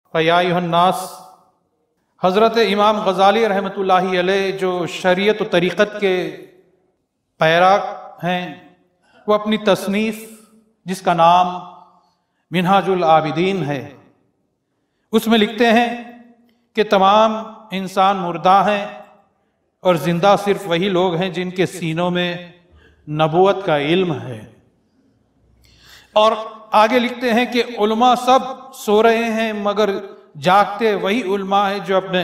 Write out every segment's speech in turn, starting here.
فیا ایھا الناس، حضرت امام غزالی رحمۃ اللہ علیہ جو شریعت و طریقت کے پیرا ہیں، وہ اپنی تصنیف جس کا نام منہاج العابدین ہے، اس میں لکھتے ہیں کہ تمام انسان مردہ ہیں اور زندہ صرف وہی لوگ ہیں جن کے سینوں میں نبوت کا علم ہے۔ اور آگے لکھتے ہیں کہ علماء سب سو رہے ہیں مگر جاگتے وہی علماء ہیں جو اپنے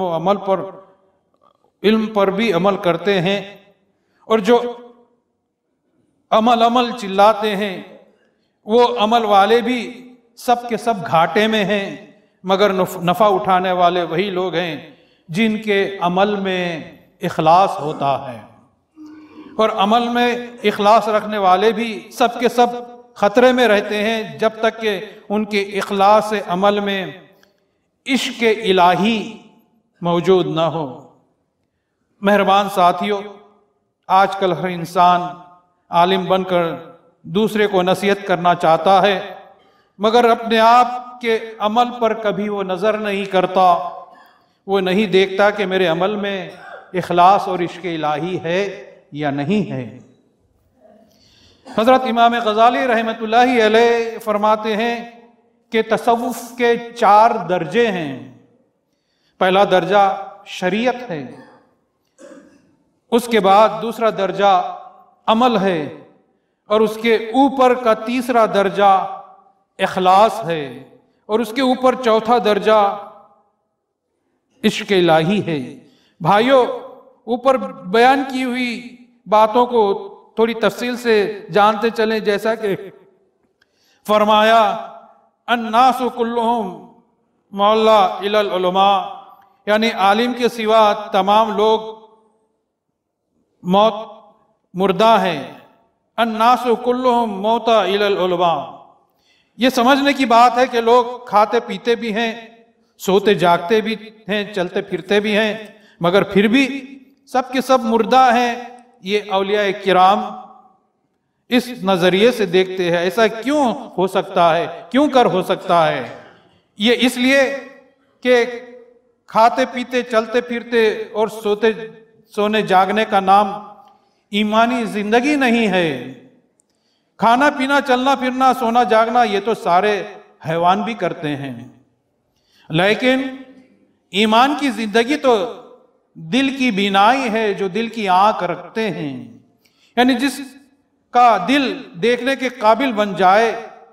علم پر بھی عمل کرتے ہیں، اور جو عمل چلاتے ہیں وہ عمل والے بھی سب کے سب گھاٹے میں ہیں، مگر نفع اٹھانے والے وہی لوگ ہیں جن کے عمل میں اخلاص ہوتا ہے، اور عمل میں اخلاص رکھنے والے بھی سب کے سب خطرے میں رہتے ہیں جب تک کہ ان کے اخلاص عمل میں عشق الہی موجود نہ ہو۔ مہربان ساتھیو، آج کل ہر انسان عالم بن کر دوسرے کو نصیحت کرنا چاہتا ہے، مگر اپنے آپ کے عمل پر کبھی وہ نظر نہیں کرتا، وہ نہیں دیکھتا کہ میرے عمل میں اخلاص اور عشق الہی ہے یا نہیں ہے۔ حضرت امام غزالی رحمۃ اللہ علیہ فرماتے ہیں کہ تصوف کے 4 درجے ہیں۔ پہلا درجہ شریعت ہے، اس کے بعد دوسرا درجہ عمل ہے، اور اس کے اوپر کا تیسرا درجہ اخلاص ہے، اور اس کے اوپر چوتھا درجہ عشق الہی ہے۔ بھائیو، اوپر بیان کی ہوئی باتوں کو تھوڑی تفصیل سے جانتے چلیں، جیسا کہ فرمایا الناس کلہم مولا الی العلماء، یعنی عالم کے سوا تمام لوگ مردہ ہیں۔ الناس کلہم موتا الی العلماء، یہ سمجھنے کی بات ہے کہ لوگ کھاتے پیتے بھی ہیں، سوتے جاگتے بھی ہیں، چلتے پھرتے بھی ہیں، مگر پھر بھی سب کے سب مردہ ہیں۔ یہ اولیاء کرام اس نظریے سے دیکھتے ہیں۔ ایسا کیوں ہو سکتا ہے، کیوں کر ہو سکتا ہے؟ یہ اس لیے کہ کھاتے پیتے چلتے پھرتے اور سونے جاگنے کا نام ایمانی زندگی نہیں ہے۔ کھانا پینا چلنا پھرنا سونا جاگنا یہ تو سارے حیوان بھی کرتے ہیں، لیکن ایمان کی زندگی تو دل کی بینائی ہے، جو دل کی آنکھ رکھتے ہیں، یعنی جس کا دل دیکھنے کے قابل بن جائے۔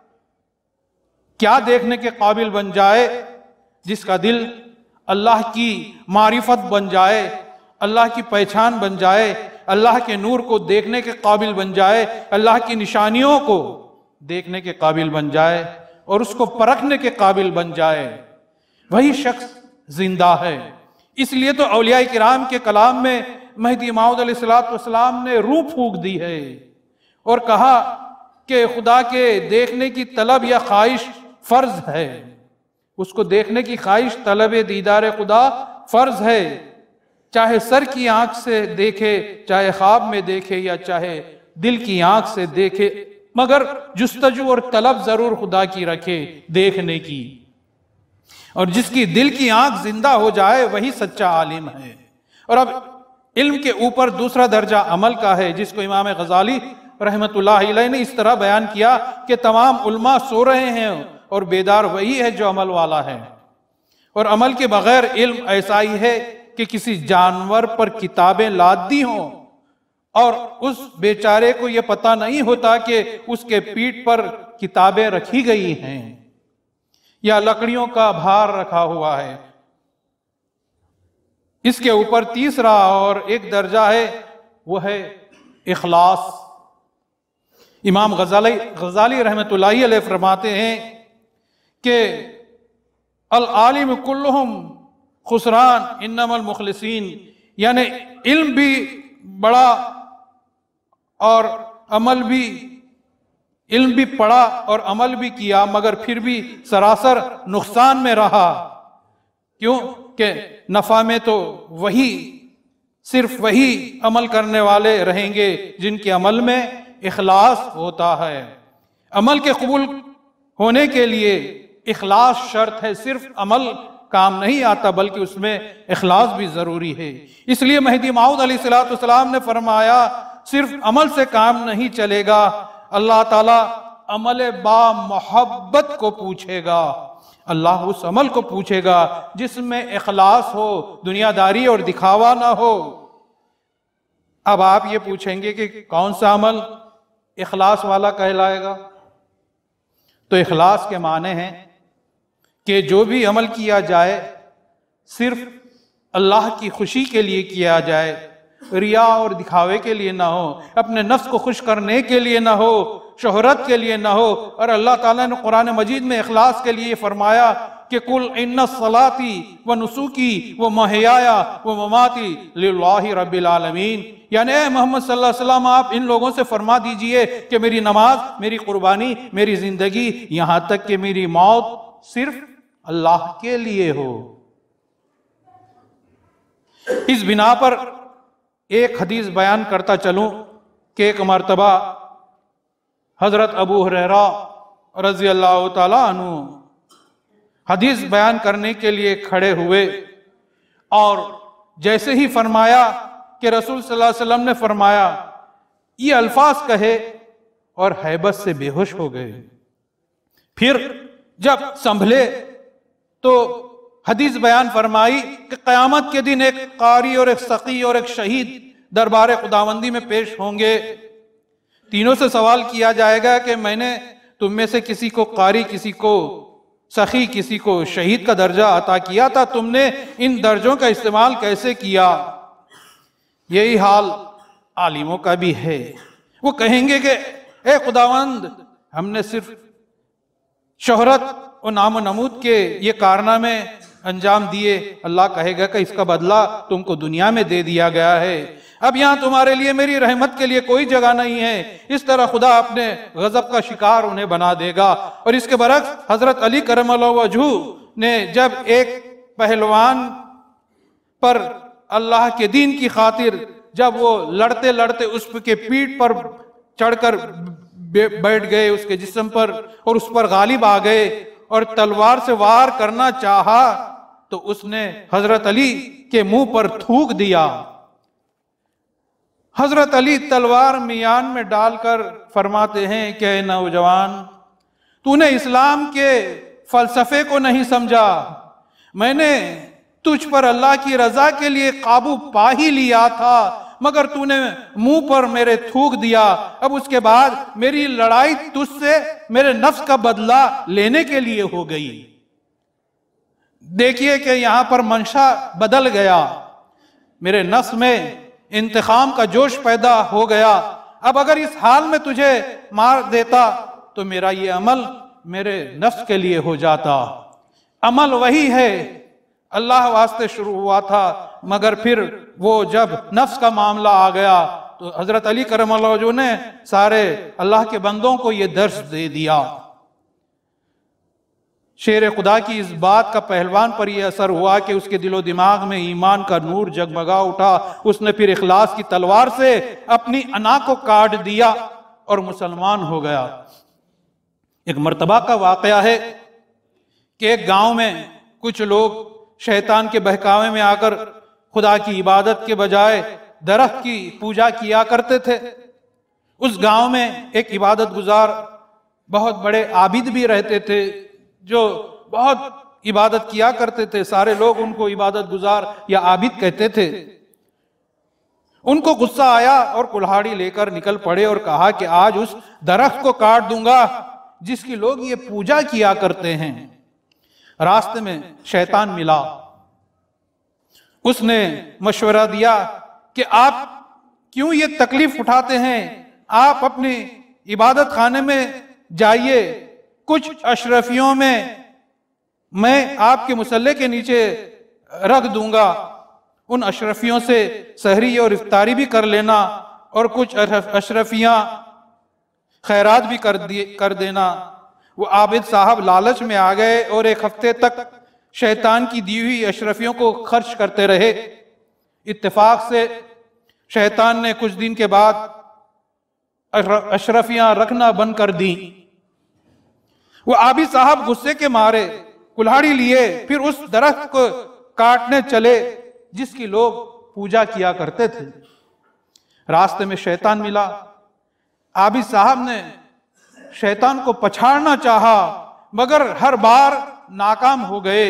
کیا دیکھنے کے قابل بن جائے؟ جس کا دل اللہ کی معرفت بن جائے، اللہ کی پہچان بن جائے، اللہ کے نور کو دیکھنے کے قابل بن جائے، اللہ کی نشانیوں کو دیکھنے کے قابل بن جائے اور اس کو پرکھنے کے قابل بن جائے، وہی شخص زندہ ہے۔ اس لیے تو اولیاء کرام کے کلام میں مہدی موعود علیہ السلام نے روح پھونک دی ہے اور کہا کہ خدا کے دیکھنے کی طلب یا خواہش فرض ہے۔ اس کو دیکھنے کی خواہش، طلب دیدار خدا فرض ہے، چاہے سر کی آنکھ سے دیکھے، چاہے خواب میں دیکھے، یا چاہے دل کی آنکھ سے دیکھے، مگر جستجو اور طلب ضرور خدا کی رکھے دیکھنے کی۔ اور جس کی دل کی آنکھ زندہ ہو جائے وہی سچا عالم ہے۔ اور اب علم کے اوپر دوسرا درجہ عمل کا ہے، جس کو امام غزالی رحمۃ اللہ علیہ نے اس طرح بیان کیا کہ تمام علماء سو رہے ہیں اور بیدار وہی ہے جو عمل والا ہے۔ اور عمل کے بغیر علم ایسا ہی ہے کہ کسی جانور پر کتابیں لاد دی ہوں اور اس بیچارے کو یہ پتہ نہیں ہوتا کہ اس کے پیٹھ پر کتابیں رکھی گئی ہیں یا لکڑیوں کا بھار رکھا ہوا ہے۔ اس کے اوپر تیسرا اور ایک درجہ ہے، وہ ہے اخلاص۔ امام غزالی رحمۃ اللہ علیہ فرماتے ہیں کہ العالم کلہم خسران انما المخلصین، یعنی علم بھی بڑا اور علم بھی پڑھا اور عمل بھی کیا، مگر پھر بھی سراسر نقصان میں رہا۔ کیوں کہ نفع میں تو صرف وہی عمل کرنے والے رہیں گے جن کے عمل میں اخلاص ہوتا ہے۔ عمل کے قبول ہونے کے لیے اخلاص شرط ہے، صرف عمل کام نہیں آتا بلکہ اس میں اخلاص بھی ضروری ہے۔ اس لیے مہدی موعود علیہ السلام نے فرمایا صرف عمل سے کام نہیں چلے گا، اللہ تعالیٰ عمل با محبت کو پوچھے گا، اللہ اس عمل کو پوچھے گا جس میں اخلاص ہو، دنیا داری اور دکھاوا نہ ہو۔ اب آپ یہ پوچھیں گے کہ کون سا عمل اخلاص والا کہلائے گا؟ تو اخلاص کے معنی ہیں کہ جو بھی عمل کیا جائے صرف اللہ کی خوشی کے لیے کیا جائے، ریا اور دکھاوے کے لیے نہ ہو، اپنے نفس کو خوش کرنے کے لیے نہ ہو، شہرت کے لیے نہ ہو۔ اور اللہ تعالیٰ نے قرآن مجید میں اخلاص کے لیے فرمایا کہ قُلْ إِنَّ صَلَاتِي وَنُسُكِي وَمَحْيَايَ وَمَمَاتِي لِلَّهِ رَبِّ الْعَالَمِينَ، یعنی اے محمد صلی اللہ علیہ وسلم آپ ان لوگوں سے فرما دیجئے کہ میری نماز، میری قربانی، میری زندگی، یہاں تک کہ میری موت صرف اللہ کے لیے ہو۔ اس بنا پر ایک حدیث بیان کرتا چلوں کہ ایک مرتبہ حضرت ابو ہریرہ رضی اللہ تعالیٰ عنہ حدیث بیان کرنے کے لیے کھڑے ہوئے، اور جیسے ہی فرمایا کہ رسول صلی اللہ علیہ وسلم نے فرمایا، یہ الفاظ کہے اور ہیبت سے بے ہوش ہو گئے۔ پھر جب سنبھلے تو حدیث بیان فرمائی کہ قیامت کے دن ایک قاری اور ایک سقی اور ایک شہید دربار خداوندی میں پیش ہوں گے۔ تینوں سے سوال کیا جائے گا کہ میں نے تم میں سے کسی کو قاری، کسی کو سخی، کسی کو شہید کا درجہ عطا کیا تھا، تم نے ان درجوں کا استعمال کیسے کیا؟ یہی حال عالموں کا بھی ہے۔ وہ کہیں گے کہ اے خداوند، ہم نے صرف شہرت اور نام و نمود کے یہ کارنامے انجام دیے۔ اللہ کہے گا کہ اس کا بدلہ تم کو دنیا میں دے دیا گیا ہے، اب یہاں تمہارے لیے میری رحمت کے لیے کوئی جگہ نہیں ہے۔ اس طرح خدا اپنے غضب کا شکار انہیں بنا دے گا۔ اور اس کے برعکس حضرت علی کرم اللہ وجہہ نے جب ایک پہلوان پر اللہ کے دین کی خاطر جب وہ لڑتے لڑتے اس کے پیٹھ پر چڑھ کر بیٹھ گئے، اس کے جسم پر، اور اس پر غالب آ گئے اور تلوار سے وار کرنا چاہا تو اس نے حضرت علی کے منہ پر تھوک دیا۔ حضرت علی تلوار میان میں ڈال کر فرماتے ہیں کہ اے نوجوان، تو نے اسلام کے فلسفے کو نہیں سمجھا، میں نے تجھ پر اللہ کی رضا کے لیے قابو پا ہی لیا تھا، مگر تو نے منہ پر میرے تھوک دیا۔ اب اس کے بعد میری لڑائی تجھ سے میرے نفس کا بدلہ لینے کے لیے ہو گئی۔ دیکھیے کہ یہاں پر منشا بدل گیا، میرے نفس میں انتقام کا جوش پیدا ہو گیا۔ اب اگر اس حال میں تجھے مار دیتا تو میرا یہ عمل میرے نفس کے لیے ہو جاتا۔ عمل وہی ہے، اللہ واسطے شروع ہوا تھا، مگر پھر وہ جب نفس کا معاملہ آ گیا تو حضرت علی کرم اللہ وجہہ نے سارے اللہ کے بندوں کو یہ درس دے دیا۔ شیر خدا کی اس بات کا پہلوان پر یہ اثر ہوا کہ اس کے دل و دماغ میں ایمان کا نور جگمگا اٹھا۔ اس نے پھر اخلاص کی تلوار سے اپنی انا کو کاٹ دیا اور مسلمان ہو گیا۔ ایک مرتبہ کا واقعہ ہے کہ ایک گاؤں میں کچھ لوگ شیطان کے بہکاوے میں آ کر خدا کی عبادت کے بجائے درخت کی پوجا کیا کرتے تھے۔ اس گاؤں میں ایک عبادت گزار بہت بڑے عابد بھی رہتے تھے جو بہت عبادت کیا کرتے تھے، سارے لوگ ان کو عبادت گزار یا عابد کہتے تھے۔ ان کو غصہ آیا اور کلہاڑی لے کر نکل پڑے اور کہا کہ آج اس درخت کو کاٹ دوں گا جس کی لوگ یہ پوجا کیا کرتے ہیں۔ راستے میں شیطان ملا، اس نے مشورہ دیا کہ آپ کیوں یہ تکلیف اٹھاتے ہیں، آپ اپنی عبادت خانے میں جائیے، کچھ اشرفیوں میں آپ کے مصلے کے نیچے رکھ دوں گا، ان اشرفیوں سے سحری اور افطاری بھی کر لینا اور کچھ اشرفیاں خیرات بھی کر دینا۔ وہ عابد صاحب لالچ میں آ گئے اور ایک ہفتے تک شیطان کی دی ہوئی اشرفیوں کو خرچ کرتے رہے۔ اتفاق سے شیطان نے کچھ دن کے بعد اشرفیاں رکھنا بند کر دیں۔ وہ آبی صاحب غصے کے مارے کلہاڑی لیے پھر اس درخت کو کاٹنے چلے جس کی لوگ پوجا کیا کرتے تھے۔ راستے میں شیطان ملا، آبی صاحب نے شیطان کو پچھاڑنا چاہا مگر ہر بار ناکام ہو گئے،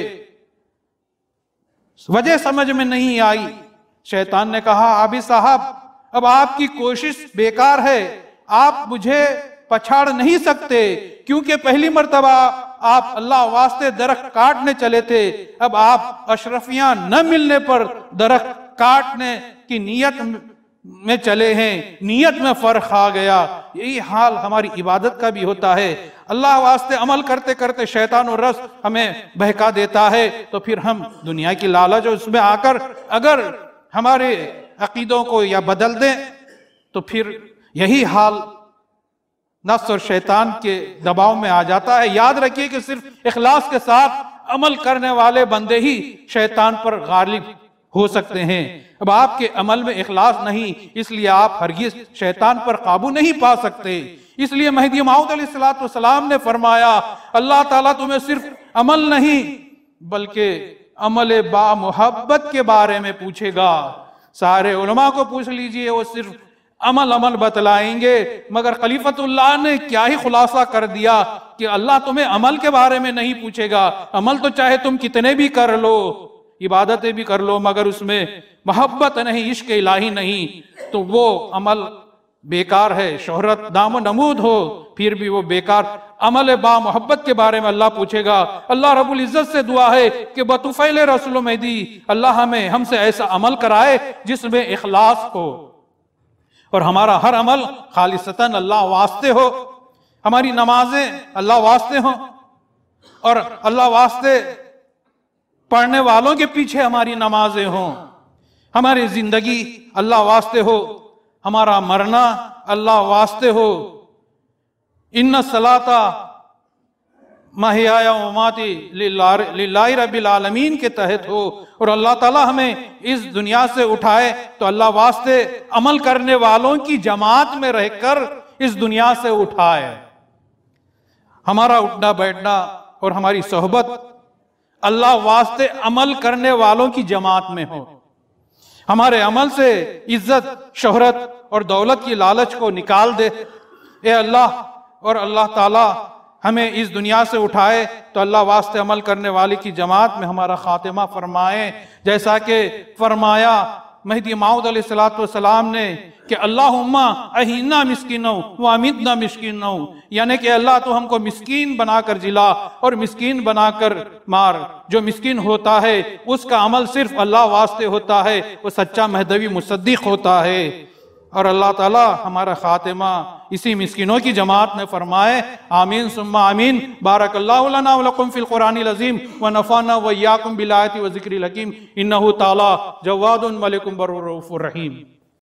وجہ سمجھ میں نہیں آئی۔ شیطان نے کہا آبی صاحب اب آپ کی کوشش بیکار ہے، آپ مجھے پچھاڑ نہیں سکتے کیونکہ پہلی مرتبہ آپ اللہ واسطے درخت کاٹنے چلے تھے، اب آپ اشرفیاں نہ ملنے پر درخت کاٹنے کی نیت میں چلے ہیں، نیت میں فرق آ گیا۔ یہی حال ہماری عبادت کا بھی ہوتا ہے، اللہ واسطے عمل کرتے کرتے شیطان اور رس ہمیں بہکا دیتا ہے، تو پھر ہم دنیا کی لالچ اس میں آ کر اگر ہمارے عقیدوں کو یا بدل دیں تو پھر یہی حال نفس اور شیطان کے دباؤ میں آ جاتا ہے۔ یاد رکھیے کہ صرف اخلاص کے ساتھ عمل کرنے والے بندے ہی شیطان پر غالب ہو سکتے ہیں۔ اب آپ کے عمل میں اخلاص نہیں، اس لیے آپ ہرگز شیطان پر قابو نہیں پا سکتے۔ اس لیے مہدی موعود علیہ السلام نے فرمایا اللہ تعالیٰ تمہیں صرف عمل نہیں بلکہ عمل با محبت کے بارے میں پوچھے گا۔ سارے علماء کو پوچھ لیجئے، وہ صرف عمل بتلائیں گے، مگر خلیفۃ اللہ نے کیا ہی خلاصہ کر دیا کہ اللہ تمہیں عمل کے بارے میں نہیں پوچھے گا۔ عمل تو چاہے تم کتنے بھی کر لو، عبادتیں بھی کر لو، مگر اس میں محبت نہیں، عشق الہی نہیں تو وہ عمل بیکار ہے۔ شہرت نام و نمود ہو پھر بھی وہ بیکار۔ عمل با محبت کے بارے میں اللہ پوچھے گا۔ اللہ رب العزت سے دعا ہے کہ بطفیل رسول مہدی اللہ ہم سے ایسا عمل کرائے جس میں اخلاص ہو اور ہمارا ہر عمل خالصتاً اللہ واسطے ہو، ہماری نمازیں اللہ واسطے ہوں اور اللہ واسطے پڑھنے والوں کے پیچھے ہماری نمازیں ہوں، ہماری زندگی اللہ واسطے ہو، ہمارا مرنا اللہ واسطے ہو۔ ان الصلاۃ محیای و مماتی للہ رب العالمین کے تحت ہو، اور اللہ تعالیٰ ہمیں اس دنیا سے اٹھائے تو اللہ واسطے عمل کرنے والوں کی جماعت میں رہ کر اس دنیا سے اٹھائے۔ ہمارا اٹھنا بیٹھنا اور ہماری صحبت اللہ واسطے عمل کرنے والوں کی جماعت میں ہو، ہمارے عمل سے عزت شہرت اور دولت کی لالچ کو نکال دے۔ اے اللہ، اور اللہ تعالیٰ ہمیں اس دنیا سے اٹھائے تو اللہ واسطے عمل کرنے والے کی جماعت میں ہمارا خاتمہ فرمائے، جیسا کہ فرمایا مہدی موعود علیہ السلام نے کہ اللہم احینا مسکینوں وامیتنا مسکینوں، یعنی کہ اللہ تو ہم کو مسکین بنا کر جلا اور مسکین بنا کر مار۔ جو مسکین ہوتا ہے اس کا عمل صرف اللہ واسطے ہوتا ہے، وہ سچا مہدوی مصدق ہوتا ہے۔ اور اللہ تعالیٰ ہمارا خاتمہ اسی مسکینوں کی جماعت میں فرمائے، آمین ثم آمین۔ بارک اللہ لنا ولکم فی القرآن العظیم ونفعنا وإیاکم بالآیات و ذکر الحکیم، انہ تعالی جواد ملک بر رؤوف رحیم۔